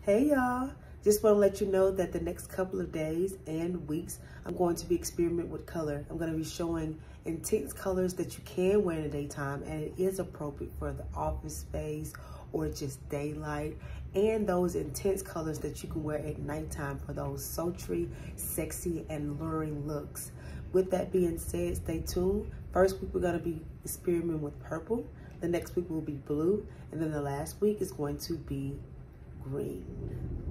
Hey y'all, just want to let you know that the next couple of days and weeks, I'm going to be experimenting with color. I'm going to be showing intense colors that you can wear in the daytime, and it is appropriate for the office space or just daylight, and those intense colors that you can wear at nighttime for those sultry, sexy, and luring looks. With that being said, stay tuned. First week, we're going to be experimenting with purple. The next week will be blue, and then the last week is going to be green.